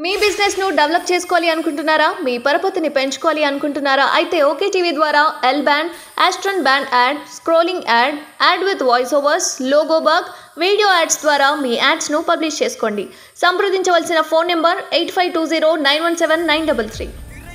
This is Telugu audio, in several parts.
మీ బిజినెస్ ను డెవలప్ చేసుకోవాలి అనుకుంటున్నారా? మీ పరపతిని పెంచుకోవాలి అనుకుంటున్నారా? అయితే ఓకేటీవీ ద్వారా L band, aston band ad, scrolling ad, ad with voice overs, logo bug, video ads ద్వారా మీ యాడ్స్ ను పబ్లిష్ చేసుకోండి. సంప్రదించవలసిన ఫోన్ నెంబర్ 8520917933.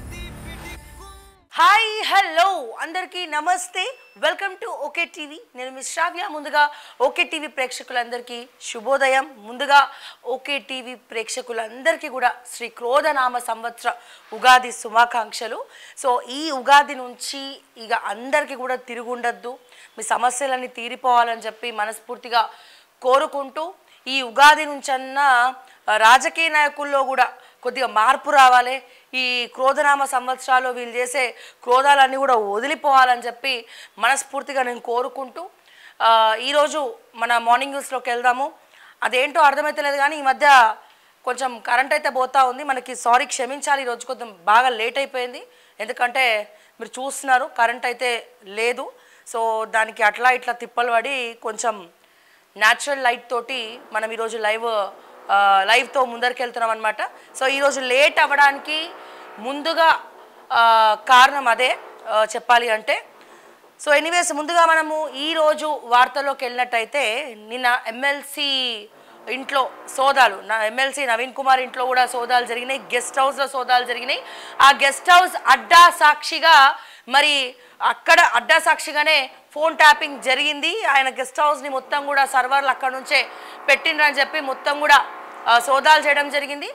హాయ్ హలో అందరికీ నమస్తే, వెల్కమ్ టు ఓకే టీవీ. నేను మీ శ్రావ్య. ముందుగా ఓకే టీవీ ప్రేక్షకులందరికీ శుభోదయం. ముందుగా ఓకే టీవీ ప్రేక్షకులందరికీ కూడా శ్రీ క్రోధనామ సంవత్సర ఉగాది శుభాకాంక్షలు. సో ఈ ఉగాది నుంచి ఇక అందరికీ కూడా తిరుగుండద్దు, మీ సమస్యలన్నీ తీరిపోవాలని చెప్పి మనస్ఫూర్తిగా కోరుకుంటూ, ఈ ఉగాది నుంచన్నా రాజకీయ నాయకుల్లో కూడా కొద్దిగా మార్పు రావాలి, ఈ క్రోధనామ సంవత్సరాలు వీళ్ళు చేసే క్రోధాలన్నీ కూడా వదిలిపోవాలని చెప్పి మనస్ఫూర్తిగా నేను కోరుకుంటూ, ఈరోజు మన మార్నింగ్ న్యూస్లోకి వెళ్దాము. అదేంటో అర్థమైతలేదు కానీ ఈ మధ్య కొంచెం కరెంట్ అయితే పోతూ ఉంది. మనకి సారీ క్షమించాలి, ఈరోజు కొంచెం బాగా లేట్ అయిపోయింది. ఎందుకంటే మీరు చూస్తున్నారు కరెంట్ అయితే లేదు. సో దానికి అట్లా ఇట్లా తిప్పలు పడి కొంచెం న్యాచురల్ లైట్ తోటి మనం ఈరోజు లైవ్తో ముందరికి వెళ్తున్నాం అనమాట. సో ఈరోజు లేట్ అవ్వడానికి ముందుగా కారణం అదే చెప్పాలి అంటే. సో ఎనీవేస్, ముందుగా మనము ఈరోజు వార్తల్లోకి వెళ్ళినట్టయితే, నిన్న ఎమ్మెల్సీ ఇంట్లో సోదాలు, ఎమ్మెల్సీ నవీన్ కుమార్ ఇంట్లో కూడా సోదాలు జరిగినాయి, గెస్ట్ హౌస్లో సోదాలు జరిగినాయి. ఆ గెస్ట్ హౌస్ అడ్డా సాక్షిగా, మరి అక్కడ అడ్డా సాక్షిగానే ఫోన్ ట్యాపింగ్ జరిగింది. ఆయన గెస్ట్ హౌస్ని మొత్తం కూడా సర్వర్లు అక్కడ నుంచే పెట్టిండ్రని చెప్పి మొత్తం కూడా సోదాలు చేయడం జరిగింది.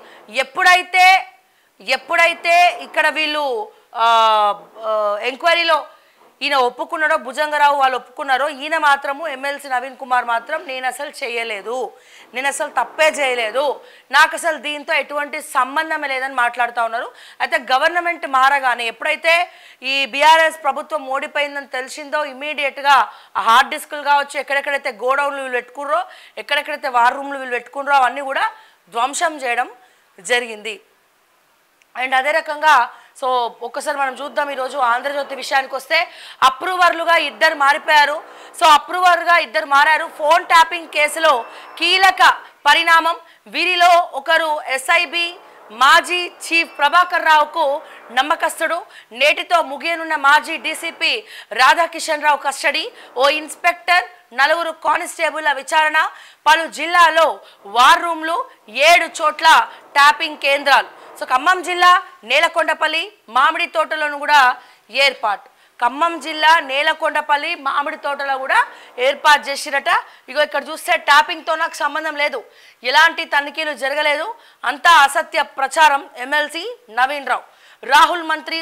ఎప్పుడైతే ఇక్కడ వీళ్ళు ఎంక్వైరీలో ఈయన ఒప్పుకున్నాడో, భుజంగరావు వాళ్ళు ఒప్పుకున్నారో, ఈయన మాత్రము ఎమ్మెల్సీ నవీన్ కుమార్ మాత్రం నేను అసలు చేయలేదు, నేను అసలు తప్పే చేయలేదు, నాకు అసలు దీంతో ఎటువంటి సంబంధమే లేదని మాట్లాడుతూ ఉన్నారు. అయితే గవర్నమెంట్ మారగానే, ఎప్పుడైతే ఈ బీఆర్ఎస్ ప్రభుత్వం ఓడిపోయిందని తెలిసిందో, ఇమీడియట్గా ఆ హార్డ్ డిస్కులు కావచ్చు, ఎక్కడెక్కడైతే గోడౌన్లు వీళ్ళు పెట్టుకుర్రో, ఎక్కడెక్కడైతే వార్ రూమ్లు వీళ్ళు పెట్టుకున్నారో అవన్నీ కూడా ధ్వంసం చేయడం జరిగింది. అండ్ అదే రకంగా సో ఒక్కసారి మనం చూద్దాం. ఈరోజు ఆంధ్రజ్యోతి విషయానికి వస్తే, అప్రూవర్లుగా ఇద్దరు మారిపోయారు. సో అప్రూవర్గా ఇద్దరు మారారు. ఫోన్ ట్యాపింగ్ కేసులో కీలక పరిణామం. వీరిలో ఒకరు ఎస్ఐబి మాజీ చీఫ్ ప్రభాకర్ రావుకు నమ్మకస్తుడు. నేటితో ముగియనున్న మాజీ డీసీపీ రాధాకిషన్ రావు కస్టడీ. ఓ ఇన్స్పెక్టర్, 4 కానిస్టేబుల్ల విచారణ. పలు జిల్లాలో వార్ రూమ్లు, 7 చోట్ల ట్యాపింగ్ కేంద్రాలు. సో ఖమ్మం జిల్లా నేలకొండపల్లి మామిడి తోటలను కూడా ఏర్పాటు. ఖమ్మం జిల్లా నేలకొండపల్లి మామిడి తోటలో కూడా ఏర్పాటు చేసిరట. ఇగో ఇక్కడ చూస్తే ట్యాపింగ్తో నాకు సంబంధం లేదు, ఎలాంటి తనిఖీలు జరగలేదు, అంతా అసత్య ప్రచారం. ఎమ్మెల్సీ నవీన్ రావు. రాహుల్ మంత్రి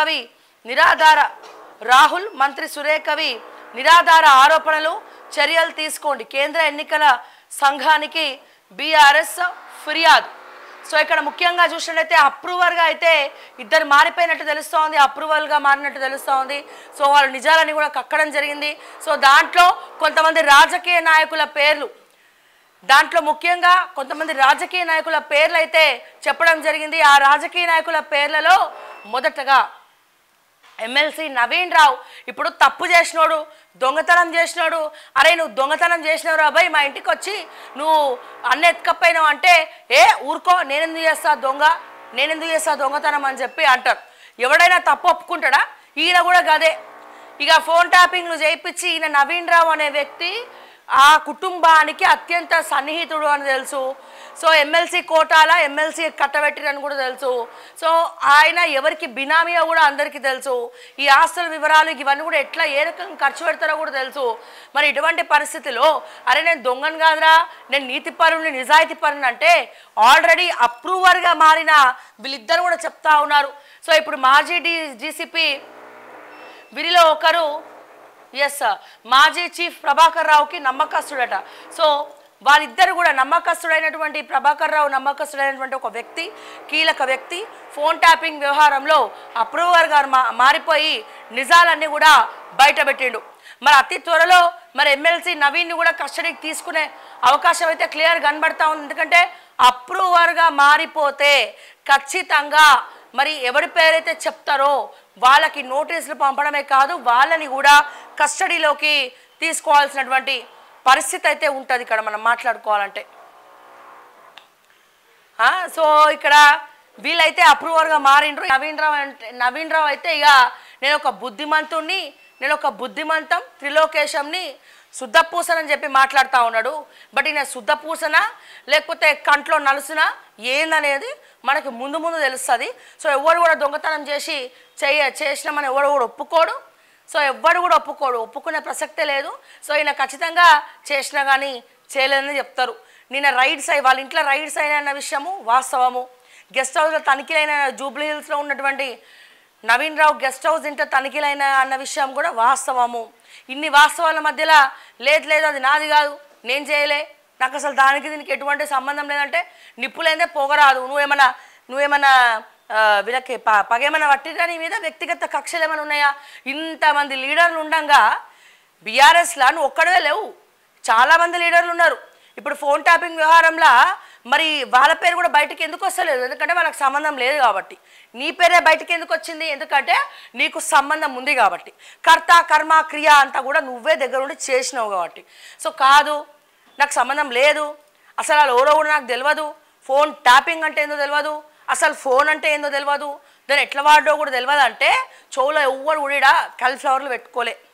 సురేఖవి నిరాధార ఆరోపణలు, చర్యలు తీసుకోండి. కేంద్ర ఎన్నికల సంఘానికి బీఆర్ఎస్ ఫిర్యాదు. సో ఇక్కడ ముఖ్యంగా చూసినట్లయితే అప్రూవర్గా అయితే ఇద్దరు మారిపోయినట్టు తెలుస్తోంది, అప్రూవల్గా మారినట్టు తెలుస్తోంది. సో వాళ్ళు నిజాలని కూడా కక్కడం జరిగింది. సో దాంట్లో కొంతమంది రాజకీయ నాయకుల పేర్లు, ముఖ్యంగా కొంతమంది రాజకీయ నాయకుల పేర్లు అయితే చెప్పడం జరిగింది. ఆ రాజకీయ నాయకుల పేర్లలో మొదటగా ఎమ్మెల్సీ నవీన్ రావు. ఇప్పుడు తప్పు చేసినోడు, దొంగతనం చేసినోడు, అరే నువ్వు దొంగతనం చేసినవు రాబాయ్, మా ఇంటికి వచ్చి నువ్వు అన్న ఎత్తుకపోయినావు అంటే, ఊరుకో, నేనెందుకు చేస్తా దొంగతనం అని చెప్పి అంటారు. ఎవడైనా తప్పు ఒప్పుకుంటాడా? ఈయన కూడా గదే. ఇక ఫోన్ ట్యాపింగ్లు చేయించి ఈయన నవీన్ రావు అనే వ్యక్తి ఆ కుటుంబానికి అత్యంత సన్నిహితుడు అని తెలుసు. సో ఎమ్మెల్సీ కోటాల ఎమ్మెల్సీ కట్టబెట్టిరని కూడా తెలుసు. సో ఆయన ఎవరికి బినామీయో కూడా అందరికీ తెలుసు. ఈ ఆస్తుల వివరాలు ఇవన్నీ కూడా ఎట్లా ఏ రకంగా ఖర్చు పెడతారో కూడా తెలుసు. మరి ఇటువంటి పరిస్థితిలో అరే నేను దొంగను కాదురా, నేను నీతి పరుని, నిజాయితీ పరుని అంటే ఆల్రెడీ అప్రూవర్గా మారిన వీళ్ళిద్దరు కూడా చెప్తా ఉన్నారు. సో ఇప్పుడు మాజీ డీసీపీ వీరిలో ఒకరు మాజీ చీఫ్ ప్రభాకర్ రావుకి నమ్మకస్తుడట. సో వాళ్ళిద్దరు కూడా నమ్మకస్తుడైనటువంటి ప్రభాకర్ రావు, నమ్మకస్తుడైనటువంటి ఒక వ్యక్తి, కీలక వ్యక్తి, ఫోన్ ట్యాపింగ్ వ్యవహారంలో అప్రూవర్ గారు మారిపోయి నిజాలన్నీ కూడా బయటపెట్టిండు. మరి అతి త్వరలో మరి ఎమ్మెల్సీ నవీన్ని కూడా కస్టడీకి తీసుకునే అవకాశం అయితే క్లియర్ కనబడతా ఉంది. ఎందుకంటే అప్రూవర్గా మారిపోతే ఖచ్చితంగా మరి ఎవరి పేరైతే చెప్తారో వాళ్ళకి నోటీసులు పంపడమే కాదు, వాళ్ళని కూడా కస్టడీలోకి తీసుకోవాల్సినటువంటి పరిస్థితి అయితే ఉంటుంది ఇక్కడ మనం మాట్లాడుకోవాలంటే. సో ఇక్కడ వీళ్ళైతే అప్రూవర్గా మారిండ్రు. నవీన్ రావు అయితే ఇక నేను ఒక బుద్ధిమంతుణ్ణి, నేను ఒక బుద్ధిమంతం త్రిలోకేశంని శుద్ధపూసనని చెప్పి మాట్లాడుతూ ఉన్నాడు. బట్ ఈయన శుద్ధపూసన లేకపోతే కంట్లో నలుసున ఏందనేది మనకి ముందు ముందు తెలుస్తుంది. సో ఎవరు కూడా దొంగతనం చేసినామని ఎవరు కూడా ఒప్పుకోడు. సో ఎవ్వడు కూడా ఒప్పుకునే ప్రసక్తే లేదు. సో ఈయన ఖచ్చితంగా చేసినా కానీ చేయలేదని చెప్తారు. నిన్న రైడ్స్ వాళ్ళ ఇంట్లో రైడ్స్ అయిన విషయము వాస్తవము. గెస్ట్ హౌస్లో తనిఖీలైన జూబ్లీ హిల్స్లో ఉన్నటువంటి నవీన్ రావు గెస్ట్ హౌస్ ఇంట్లో తనిఖీలైన అన్న విషయం కూడా వాస్తవము. ఇన్ని వాస్తవాల మధ్యలో లేదు అది నాది కాదు, నేను చేయలే, నాకు అసలు దానికి దీనికి ఎటువంటి సంబంధం లేదంటే నిప్పులేదే పోగరాదు. నువ్వేమన్నా వీళ్ళకి పగేమన్నా పట్టిరా నీ మీద? వ్యక్తిగత కక్షలు ఏమైనా ఉన్నాయా? ఇంతమంది లీడర్లు ఉండగా బీఆర్ఎస్లా నువ్వు ఒక్కడవే లేవు, చాలామంది లీడర్లు ఉన్నారు. ఇప్పుడు ఫోన్ ట్యాపింగ్ వ్యవహారంలో మరి వాళ్ళ పేరు కూడా బయటకు ఎందుకు వస్తలేదు? ఎందుకంటే వాళ్ళకి సంబంధం లేదు కాబట్టి. నీ పేరే బయటకు ఎందుకు వచ్చింది? ఎందుకంటే నీకు సంబంధం ఉంది కాబట్టి. కర్త కర్మ క్రియ అంతా కూడా నువ్వే దగ్గర ఉండి చేసినావు కాబట్టి. సో కాదు, నాకు సంబంధం లేదు, అసలు వాళ్ళు ఎవరో కూడా నాకు తెలియదు, ఫోన్ ట్యాపింగ్ అంటే ఏందో తెలియదు, అసలు ఫోన్ అంటే ఏందో తెలియదు, దాన్ని ఎట్లా వాడో కూడా తెలియదు అంటే చెవులో ఎవ్వరు కూడా కాలీఫ్లవర్లు పెట్టుకోలే.